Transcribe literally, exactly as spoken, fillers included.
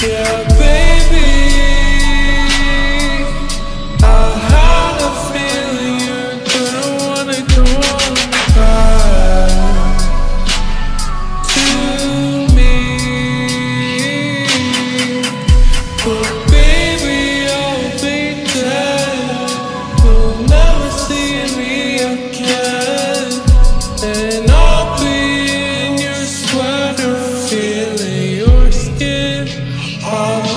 Yeah, baby, I had a feeling you're gonna wanna come on back to me. But baby, I'll be dead. You'll never see me again. And I'll be in your sweater, feeling your skin. I'll